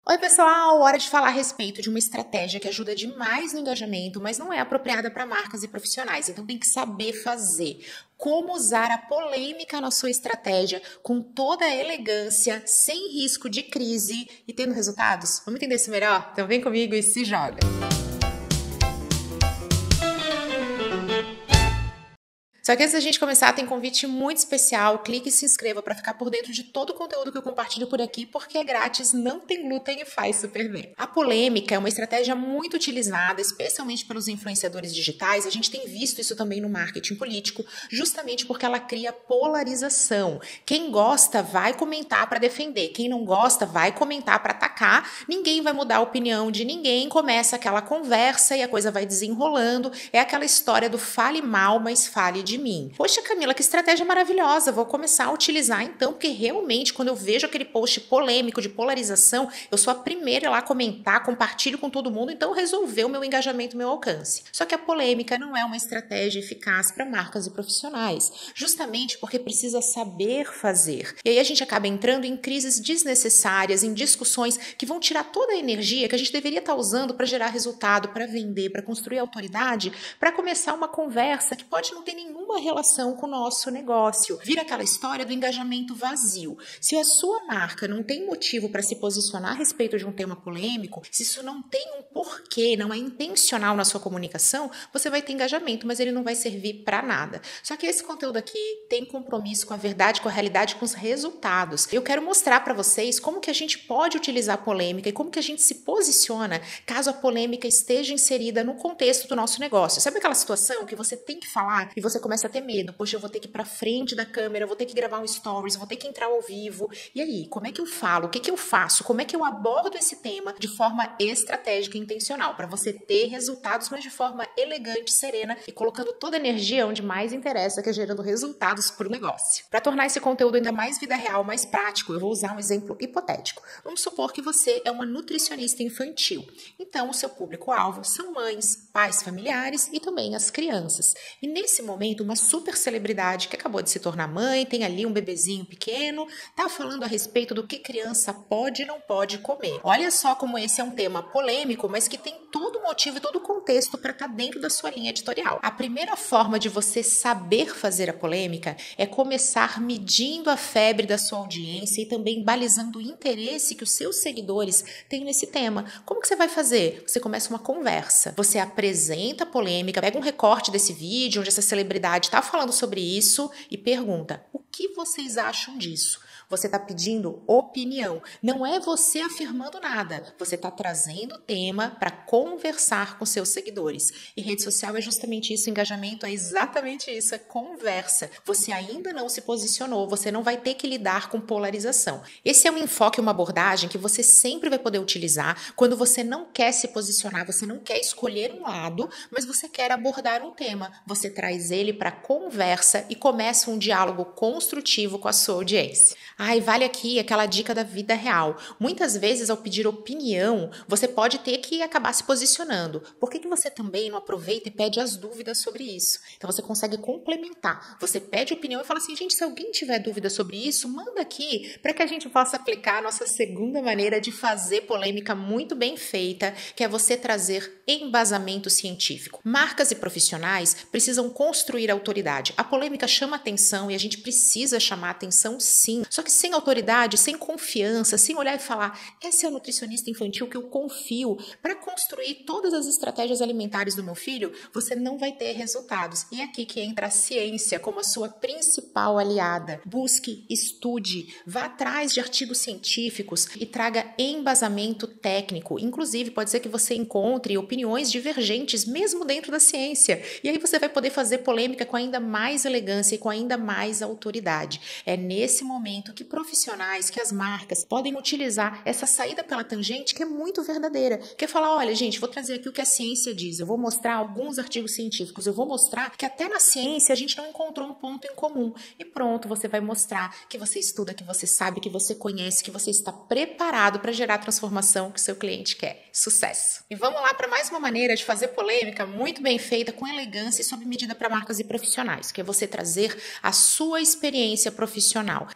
Oi, pessoal! Hora de falar a respeito de uma estratégia que ajuda demais no engajamento, mas não é apropriada para marcas e profissionais. Então tem que saber fazer. Como usar a polêmica na sua estratégia com toda a elegância, sem risco de crise e tendo resultados? Vamos entender isso melhor? Então vem comigo e se joga! Só que antes da gente começar, tem um convite muito especial. Clique e se inscreva para ficar por dentro de todo o conteúdo que eu compartilho por aqui, porque é grátis, não tem glúten e faz super bem. A polêmica é uma estratégia muito utilizada, especialmente pelos influenciadores digitais. A gente tem visto isso também no marketing político, justamente porque ela cria polarização. Quem gosta vai comentar para defender, quem não gosta vai comentar para atacar. Ninguém vai mudar a opinião de ninguém, começa aquela conversa e a coisa vai desenrolando. É aquela história do fale mal, mas fale de mim. Poxa, Camila, que estratégia maravilhosa, vou começar a utilizar então, porque realmente quando eu vejo aquele post polêmico de polarização, eu sou a primeira lá a comentar, compartilho com todo mundo, então resolveu meu engajamento, meu alcance. Só que a polêmica não é uma estratégia eficaz para marcas e profissionais, justamente porque precisa saber fazer. E aí a gente acaba entrando em crises desnecessárias, em discussões que vão tirar toda a energia que a gente deveria estar usando para gerar resultado, para vender, para construir autoridade, para começar uma conversa que pode não ter nenhuma relação com o nosso negócio. Vira aquela história do engajamento vazio. Se a sua marca não tem motivo para se posicionar a respeito de um tema polêmico, se isso não tem um porquê, não é intencional na sua comunicação, você vai ter engajamento, mas ele não vai servir para nada. Só que esse conteúdo aqui tem compromisso com a verdade, com a realidade, com os resultados. Eu quero mostrar para vocês como que a gente pode utilizar a polêmica e como que a gente se posiciona caso a polêmica esteja inserida no contexto do nosso negócio. Sabe aquela situação que você tem que falar e você começa a ter medo? Poxa, eu vou ter que ir pra frente da câmera, eu vou ter que gravar um stories, eu vou ter que entrar ao vivo. E aí, como é que eu falo? O que que eu faço? Como é que eu abordo esse tema de forma estratégica e intencional? Para você ter resultados, mas de forma elegante, serena e colocando toda a energia onde mais interessa, que é gerando resultados para o negócio. Para tornar esse conteúdo ainda mais vida real, mais prático, eu vou usar um exemplo hipotético. Vamos supor que você é uma nutricionista infantil. Então, o seu público-alvo são mães, pais familiares e também as crianças. E nesse momento, uma super celebridade que acabou de se tornar mãe, tem ali um bebezinho pequeno, tá falando a respeito do que criança pode e não pode comer. Olha só como esse é um tema polêmico, mas que tem todo o motivo e todo o contexto para estar dentro da sua linha editorial. A primeira forma de você saber fazer a polêmica é começar medindo a febre da sua audiência e também balizando o interesse que os seus seguidores têm nesse tema. Como que você vai fazer? Você começa uma conversa, você apresenta a polêmica, pega um recorte desse vídeo onde essa celebridade está falando sobre isso e pergunta: o que vocês acham disso? Você está pedindo opinião. Não é você afirmando nada. Você está trazendo o tema para conversar com seus seguidores. E rede social é justamente isso, engajamento é exatamente isso, é conversa. Você ainda não se posicionou, você não vai ter que lidar com polarização. Esse é um enfoque, uma abordagem que você sempre vai poder utilizar quando você não quer se posicionar, você não quer escolher um lado, mas você quer abordar um tema. Você traz ele para conversa e começa um diálogo construtivo com a sua audiência. Ai, vale aqui aquela dica da vida real. Muitas vezes, ao pedir opinião, você pode ter que acabar se posicionando. Por que você também não aproveita e pede as dúvidas sobre isso? Então, você consegue complementar. Você pede opinião e fala assim, gente, se alguém tiver dúvida sobre isso, manda aqui para que a gente possa aplicar a nossa segunda maneira de fazer polêmica muito bem feita, que é você trazer embasamento científico. Marcas e profissionais precisam construir autoridade. A polêmica chama atenção e a gente precisa chamar atenção, sim. Só que sem autoridade, sem confiança, sem olhar e falar, esse é o nutricionista infantil que eu confio para construir todas as estratégias alimentares do meu filho, você não vai ter resultados. E é aqui que entra a ciência como a sua principal aliada. Busque, estude, vá atrás de artigos científicos e traga embasamento técnico. Inclusive, pode ser que você encontre opiniões divergentes mesmo dentro da ciência. E aí você vai poder fazer polêmica com ainda mais elegância e com ainda mais autoridade. É nesse momento que profissionais, que as marcas podem utilizar essa saída pela tangente que é muito verdadeira. Que é falar, olha gente, vou trazer aqui o que a ciência diz, eu vou mostrar alguns artigos científicos, eu vou mostrar que até na ciência a gente não encontrou um ponto em comum. E pronto, você vai mostrar que você estuda, que você sabe, que você conhece, que você está preparado para gerar a transformação que o seu cliente quer. Sucesso! E vamos lá para mais uma maneira de fazer polêmica muito bem feita, com elegância e sob medida para marcas e profissionais, que é você trazer a sua experiência profissional. Essa é uma abordagem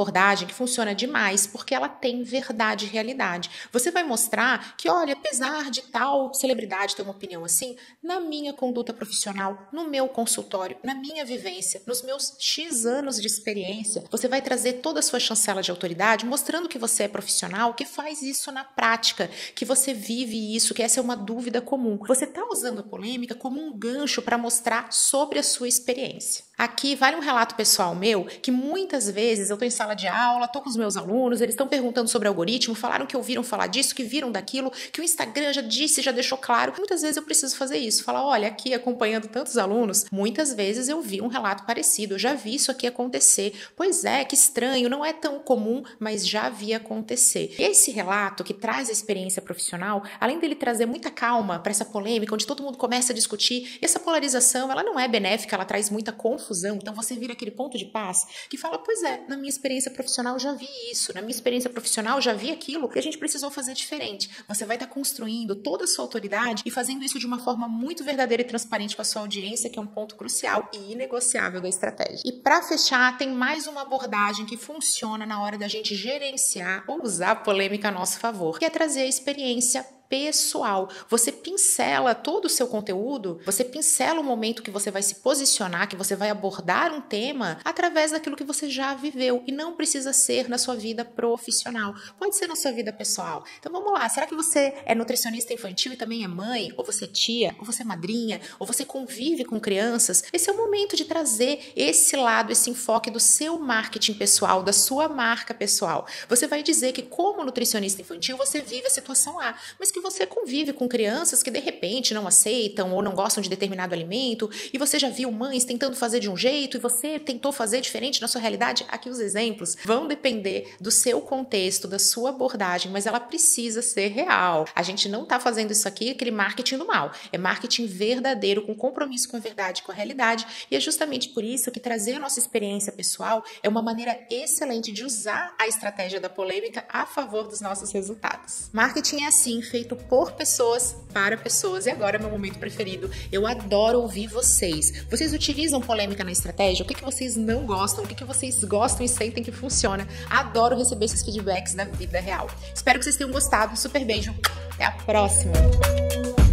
abordagem que funciona demais porque ela tem verdade e realidade. Você vai mostrar que, olha, apesar de tal celebridade ter uma opinião assim, na minha conduta profissional, no meu consultório, na minha vivência, nos meus X anos de experiência, você vai trazer toda a sua chancela de autoridade, mostrando que você é profissional, que faz isso na prática, que você vive isso, que essa é uma dúvida comum. Você está usando a polêmica como um gancho para mostrar sobre a sua experiência. Aqui vale um relato pessoal meu, que muitas vezes eu estou em sala de aula, estou com os meus alunos, eles estão perguntando sobre algoritmo, falaram que ouviram falar disso, que viram daquilo, que o Instagram já disse, já deixou claro. Muitas vezes eu preciso fazer isso, falar, olha, aqui acompanhando tantos alunos, muitas vezes eu vi um relato parecido, eu já vi isso aqui acontecer. Pois é, que estranho, não é tão comum, mas já vi acontecer. E esse relato que traz a experiência profissional, além dele trazer muita calma para essa polêmica, onde todo mundo começa a discutir, essa polarização, ela não é benéfica, ela traz muita confusão. Então você vira aquele ponto de paz que fala, pois é, na minha experiência profissional eu já vi isso, na minha experiência profissional eu já vi aquilo e a gente precisou fazer diferente. Você vai estar construindo toda a sua autoridade e fazendo isso de uma forma muito verdadeira e transparente com a sua audiência, que é um ponto crucial e inegociável da estratégia. E para fechar, tem mais uma abordagem que funciona na hora da gente gerenciar ou usar a polêmica a nosso favor, que é trazer a experiência pessoal. Você pincela todo o seu conteúdo, você pincela o momento que você vai se posicionar, que você vai abordar um tema através daquilo que você já viveu e não precisa ser na sua vida profissional. Pode ser na sua vida pessoal. Então vamos lá, será que você é nutricionista infantil e também é mãe? Ou você é tia? Ou você é madrinha? Ou você convive com crianças? Esse é o momento de trazer esse lado, esse enfoque do seu marketing pessoal, da sua marca pessoal. Você vai dizer que como nutricionista infantil você vive a situação A, mas que você convive com crianças que de repente não aceitam ou não gostam de determinado alimento e você já viu mães tentando fazer de um jeito e você tentou fazer diferente na sua realidade. Aqui os exemplos vão depender do seu contexto, da sua abordagem, mas ela precisa ser real. A gente não está fazendo isso aqui, aquele marketing do mal. É marketing verdadeiro, com compromisso com a verdade, com a realidade, e é justamente por isso que trazer a nossa experiência pessoal é uma maneira excelente de usar a estratégia da polêmica a favor dos nossos resultados. Marketing é assim, feito por pessoas, para pessoas. E agora, meu momento preferido. Eu adoro ouvir vocês. Vocês utilizam polêmica na estratégia? O que vocês não gostam? O que vocês gostam e sentem que funciona? Adoro receber esses feedbacks da vida real. Espero que vocês tenham gostado. Super beijo. Até a próxima.